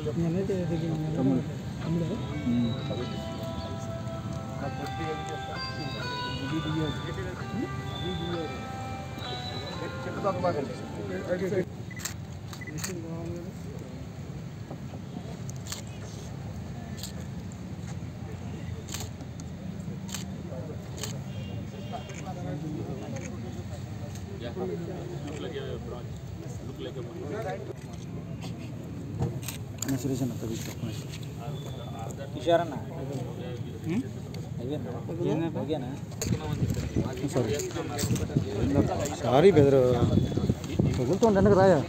Sorry బెదరు తగులుతుండడానికి రాయా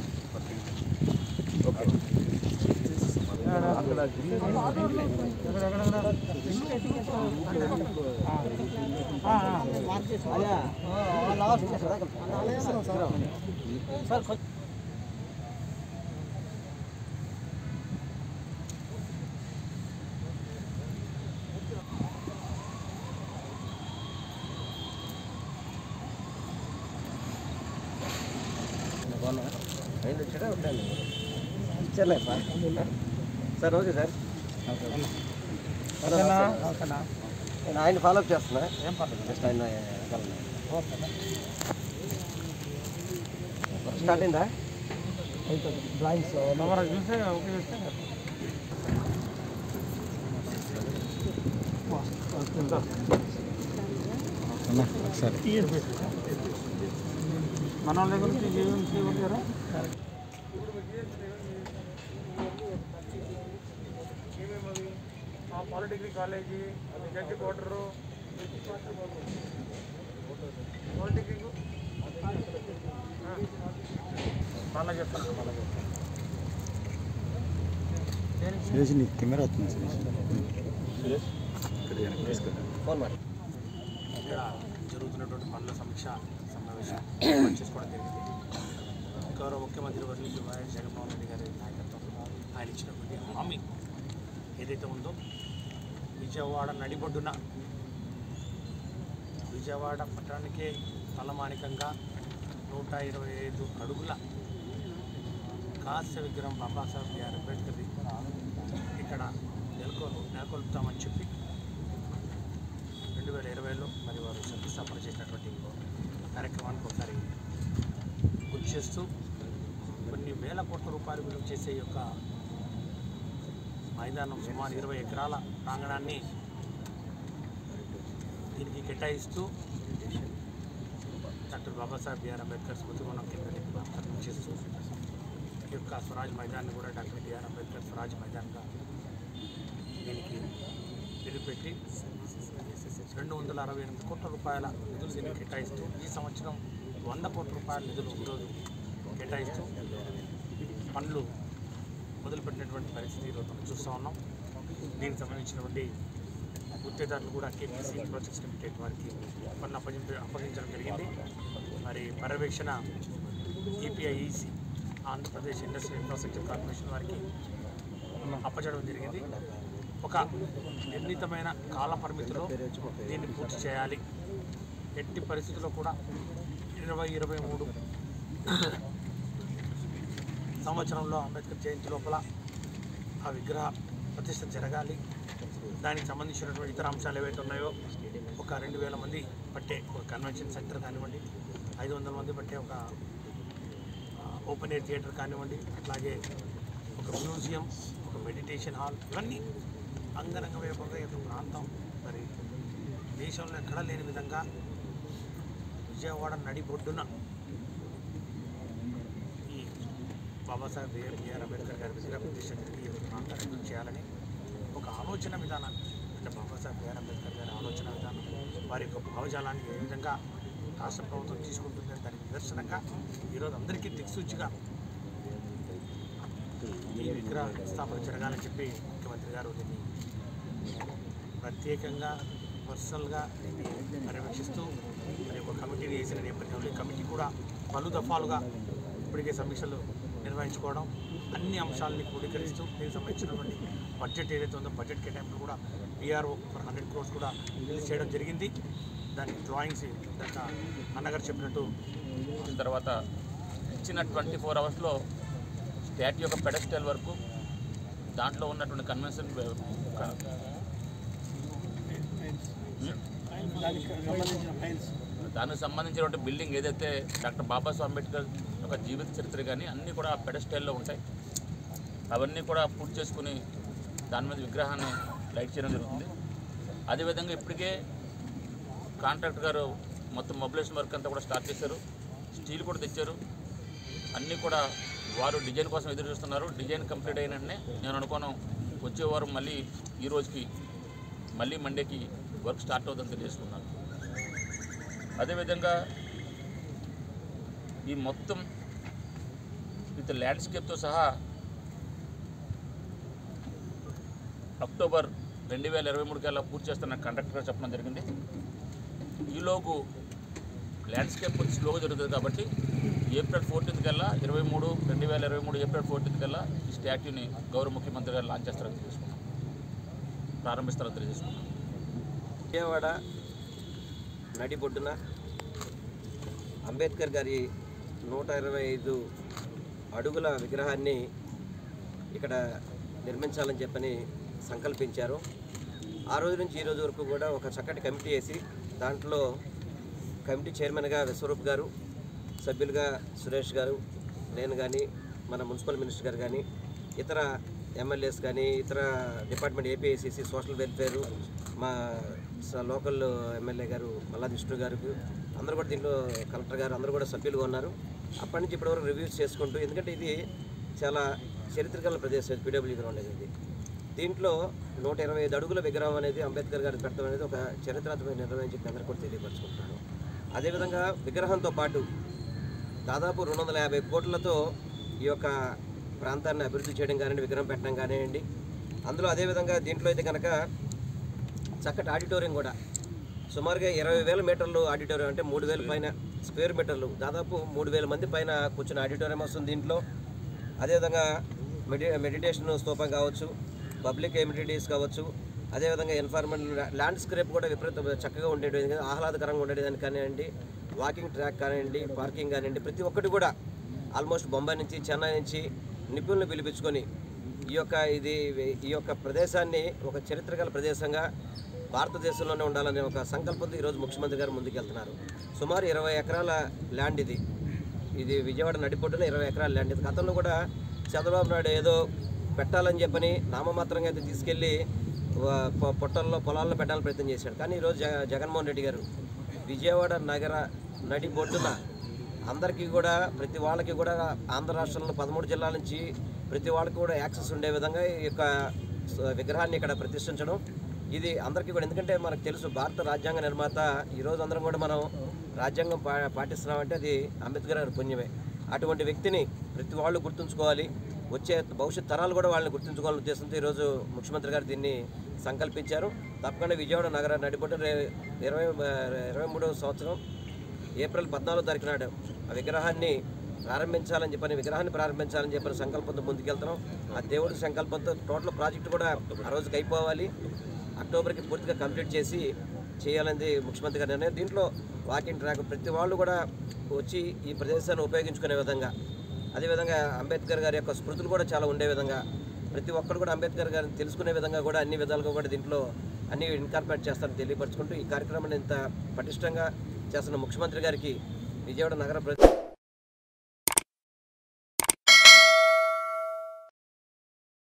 ఇచ్చర్లే sir okay sir నేను ఆయన ఫాలోఅప్ చేస్తున్నా ఏం పర్లేదు జస్ట్ ఆయన స్టార్ట్ అయిందా డ్రాయింగ్స్ చూస్తే ఓకే చేస్తే మన వాళ్ళ గురించి జీవించారా polytechnic college judge quarter polytechnic మళ్ళా చెప్తాను కెమెరా వస్తుంది ఇక్కడ జరుగుతున్నటువంటి పనుల సమీక్ష సమావేశం చేసుకోవడం జరిగింది. గౌరవ ముఖ్యమంత్రి వర్యులు వైఎస్ జగన్మోహన్ రెడ్డి గారి నాయకత్వంలో ఆయన ఇచ్చినటువంటి హామీ ఏదైతే ఉందో విజయవాడ నడిబొడ్డున విజయవాడ పట్టణానికే తలమానికంగా 125 అడుగుల కాంస్య విగ్రహం బాబాసాహెబ్ బిఆర్ అంబేద్కర్ది ఇక్కడ నెలకొల్పుతామని చెప్పి 2020లో మరి వారు శంకుస్థాపన చేసినటువంటి కార్యక్రమానికి ఒకసారి గుర్తు చేస్తూ కొన్ని వేల కోట్ల రూపాయలు విలువ చేసే యొక్క మైదానం సుమారు 20 ఎకరాల ప్రాంగణాన్ని దీనికి కేటాయిస్తూ డాక్టర్ బాబాసాహెబ్ బిఆర్ అంబేద్కర్ స్మృతివనం కింద నామకరణం చేస్తూ ఈ యొక్క స్వరాజ్ మైదాన్ని కూడా డాక్టర్ బిఆర్ అంబేద్కర్ స్వరాజ్ మైదాన్గా దీనికి పేరు పెట్టి 268 కోట్ల రూపాయల నిధులు దీనికి కేటాయిస్తూ ఈ సంవత్సరం 100 కోట్ల రూపాయల నిధులు ఈరోజు కేటాయిస్తూ పనులు మొదలుపెట్టినటువంటి పరిస్థితి ఈరోజు మనం చూస్తూ ఉన్నాం. దీనికి సంబంధించినటువంటి గుత్తేదారులు కూడా కేపీసీ ప్రాజెక్ట్స్ లిమిటెడ్ వారికి పనులు అప్పగించడం జరిగింది. మరి పర్యవేక్షణ EPIEC Andhra Pradesh industrial infrastructure corporation వారికి అప్పచెప్పడం జరిగింది. ఒక నిర్ణీతమైన కాల పరిమితిలో దీన్ని పూర్తి చేయాలి. ఎట్టి పరిస్థితుల్లో కూడా 2023 సంవత్సరంలో అంబేద్కర్ జయంతి లోపల ఆ విగ్రహ ప్రతిష్ఠ జరగాలి. దానికి సంబంధించినటువంటి ఇతర అంశాలు ఏవైతే ఉన్నాయో ఒక 2000 మంది పట్టే ఒక కన్వెన్షన్ సెంటర్ కానివ్వండి, 500 మంది పట్టే ఒక ఓపెన్ ఎయిర్ థియేటర్ కానివ్వండి, అట్లాగే ఒక మ్యూజియం, ఒక మెడిటేషన్ హాల్, ఇవన్నీ అంగరంగ వైభవంగా ఈ ప్రాంతం మరి దేశంలో ఎక్కడా లేని విధంగా విజయవాడ నడిబొడ్డున ఈ బాబాసాహెబ్ బిఆర్ అంబేద్కర్ గారి విగ్రహ ప్రతిష్ఠ జరిగి ప్రాంతాన్ని చేయాలని ఒక ఆలోచన విధానాన్ని, అంటే బాబాసాహెబ్ బిఆర్ అంబేద్కర్ గారి ఆలోచన విధానం, వారి యొక్క భావజాలాన్ని ఏ విధంగా రాష్ట్ర ప్రభుత్వం తీసుకుంటుందని దానికి నిదర్శనంగా ఈరోజు అందరికీ దిక్సూచిగా ఈ విగ్రహ స్థాపన జరగాలని చెప్పి ముఖ్యమంత్రి గారు దీన్ని ప్రత్యేకంగా పర్సనల్గా దీన్ని పర్యవేక్షిస్తూ మరి ఒక కమిటీని వేసిన నేపథ్యంలో ఈ కమిటీ కూడా పలు దఫాలుగా ఇప్పటికే సమీక్షలు నిర్వహించుకోవడం, అన్ని అంశాలని క్రోడీకరిస్తూ దీనికి సంబంధించినటువంటి బడ్జెట్ ఏదైతే ఉందో బడ్జెట్ కేటాయింపులు కూడా PRO ఫర్ 100 crores కూడా రిలీజ్ చేయడం జరిగింది. దానికి డ్రాయింగ్స్ ఇందాక అన్నగారు చెప్పినట్టు తర్వాత ఇచ్చిన 24 hours స్టాట్యూ యొక్క పెడస్టల్ వరకు దాంట్లో ఉన్నటువంటి కన్వెన్షన్ దానికి సంబంధించినటువంటి బిల్డింగ్ ఏదైతే డాక్టర్ బాబాసాహెబ్ అంబేద్కర్ యొక్క జీవిత చరిత్ర కానీ అన్నీ కూడా పెడస్టైల్లో ఉంటాయి. అవన్నీ కూడా పూర్తి చేసుకుని దాని మీద విగ్రహాన్ని లైట్ చేయడం జరుగుతుంది. అదేవిధంగా ఇప్పటికే కాంట్రాక్టర్ గారు మొత్తం మొబిలైజేషన్ వర్క్ అంతా కూడా స్టార్ట్ చేశారు. స్టీల్ కూడా తెచ్చారు. అన్నీ కూడా వారు డిజైన్ కోసం ఎదురు చూస్తున్నారు. డిజైన్ కంప్లీట్ అయిన వెంటనే నేను అనుకోను వచ్చే వారం మళ్ళీ ఈ రోజుకి మళ్ళీ మండేకి వర్క్ స్టార్ట్ అవుతుందని తెలియజేసుకున్నాను. అదేవిధంగా ఈ మొత్తం విత్ ల్యాండ్స్కేప్తో సహా అక్టోబర్ 2023 కల్లా పూర్తి చేస్తున్న కండక్టర్ చెప్పడం జరిగింది. ఈలోగు ల్యాండ్స్కేప్ కొంచెం స్లోగా జరుగుతుంది కాబట్టి ఏప్రిల్ 14 కల్లా 2023 ఏప్రిల్ 14 కల్లా ఈ స్టాట్యూని గౌరవ ముఖ్యమంత్రి గారు లాంచ్ చేస్తారని తెలుసుకున్నాం, ప్రారంభిస్తారని తెలియజేసుకున్నాం. విజయవాడ నడిబొడ్డున అంబేద్కర్ గారి 125 అడుగుల విగ్రహాన్ని ఇక్కడ నిర్మించాలని చెప్పని సంకల్పించారు. ఆ రోజు నుంచి ఈ రోజు వరకు కూడా ఒక చక్కటి కమిటీ వేసి దాంట్లో కమిటీ చైర్మన్గా విశ్వరూప్ గారు, సభ్యులుగా సురేష్ గారు, నేను కానీ మన మున్సిపల్ మినిస్టర్ గారు కానీ ఇతర ఎమ్మెల్యేస్ కానీ ఇతర డిపార్ట్మెంట్ ఏపీఐసిసి సోషల్ వెల్ఫేరు మా లోకల్ ఎమ్మెల్యే గారు మల్లాది విష్ణు గారు అందరూ కూడా దీంట్లో కలెక్టర్ గారు అందరూ కూడా సభ్యులుగా ఉన్నారు. అప్పటి నుంచి ఇప్పటివరకు రివ్యూస్ చేసుకుంటూ, ఎందుకంటే ఇది చాలా చరిత్రగల ప్రదేశం పీడబ్ల్యూ గ్రౌండ్ అనేది. దీంట్లో 125 అడుగుల విగ్రహం అనేది అంబేద్కర్ గారు పెట్టడం అనేది ఒక చరిత్రాత్మక నిర్ణయం అని చెప్పి అందరూ కూడా తెలియపరుచుకుంటున్నాను. అదేవిధంగా విగ్రహంతో పాటు దాదాపు 250 కోట్లతో ఈ యొక్క ప్రాంతాన్ని అభివృద్ధి చేయడం కానివ్వండి, విగ్రహం పెట్టడం కానివ్వండి. అందులో అదేవిధంగా దీంట్లో అయితే కనుక చక్కటి ఆడిటోరియం కూడా సుమారుగా 20,000 మీటర్లు ఆడిటోరియం, అంటే 3,000 పైన స్క్వేర్ మీటర్లు, దాదాపు 3,000 మంది పైన కూర్చున్న ఆడిటోరియం వస్తుంది దీంట్లో. అదేవిధంగా మెడిటేషన్ స్తూపం కావచ్చు, పబ్లిక్ ఎమ్యూనిటీస్ కావచ్చు, అదేవిధంగా ఎన్వైర్మెంట్ ల్యాండ్స్కేప్ కూడా విపరీత చక్కగా ఉండేది, ఆహ్లాదకరంగా ఉండేదాన్ని కానివ్వండి, వాకింగ్ ట్రాక్ కానివ్వండి, పార్కింగ్ కానివ్వండి, ప్రతి ఒక్కటి కూడా ఆల్మోస్ట్ బొంబాయి నుంచి చెన్నై నుంచి నిపుణులను పిలిపించుకొని ఈ యొక్క ప్రదేశాన్ని ఒక చరిత్రగల ప్రదేశంగా భారతదేశంలోనే ఉండాలనే ఒక సంకల్పంతో ఈరోజు ముఖ్యమంత్రి గారు ముందుకెళ్తున్నారు. సుమారు 20 ఎకరాల ల్యాండ్ ఇది విజయవాడ నడిపొడ్డున 20 ఎకరాల ల్యాండ్. ఇది గతంలో కూడా చంద్రబాబు నాయుడు ఏదో పెట్టాలని చెప్పని నామమాత్రంగా అయితే తీసుకెళ్ళి పొలాల్లో పెట్టాలని ప్రయత్నం చేశాడు. కానీ ఈరోజు జగన్మోహన్ రెడ్డి గారు విజయవాడ నగర నడిబొడ్డున అందరికీ కూడా ప్రతి వాళ్ళకి కూడా ఆంధ్ర రాష్ట్రంలో 13 జిల్లాల నుంచి ప్రతి వాళ్ళకి కూడా యాక్సెస్ ఉండే విధంగా ఈ యొక్క విగ్రహాన్ని ఇక్కడ ప్రతిష్ఠించడం ఇది అందరికీ కూడా, ఎందుకంటే మనకు తెలుసు భారత రాజ్యాంగ నిర్మాత, ఈరోజు అందరం కూడా మనం రాజ్యాంగం పాటిస్తున్నామంటే అది అంబేద్కర్ గారి పుణ్యమే. అటువంటి వ్యక్తిని ప్రతి వాళ్ళు గుర్తుంచుకోవాలి, వచ్చే భవిష్యత్ తరాలు కూడా వాళ్ళని గుర్తుంచుకోవాలనే ఉద్దేశంతో ఈరోజు ముఖ్యమంత్రి గారు దీన్ని సంకల్పించారు. తప్పకుండా విజయవాడ నగర నడిబొడ్డు 2023వ సంవత్సరం ఏప్రిల్ 14వ తారీఖు నాడు ఆ విగ్రహాన్ని ప్రారంభించాలని చెప్పిన సంకల్పంతో ముందుకెళ్తున్నాం. ఆ దేవుడి సంకల్పంతో టోటల్ ప్రాజెక్టు కూడా ఆ రోజుకి అయిపోవాలి, అక్టోబర్కి పూర్తిగా కంప్లీట్ చేయాలనేది ముఖ్యమంత్రి గారి నిర్ణయం. దీంట్లో వాకింగ్ ట్రాక్ ప్రతి వాళ్ళు కూడా వచ్చి ఈ ప్రదేశాన్ని ఉపయోగించుకునే విధంగా, అదేవిధంగా అంబేద్కర్ గారి యొక్క స్మృతులు కూడా చాలా ఉండే విధంగా, ప్రతి ఒక్కరు కూడా అంబేద్కర్ గారిని తెలుసుకునే విధంగా కూడా అన్ని విధాలుగా కూడా దీంట్లో అన్ని ఇన్కార్పొరేట్ చేస్తారని తెలియపరుచుకుంటూ ఈ కార్యక్రమాన్ని ఇంత పటిష్టంగా చేస్తున్న ముఖ్యమంత్రి గారికి విజయవాడ నగర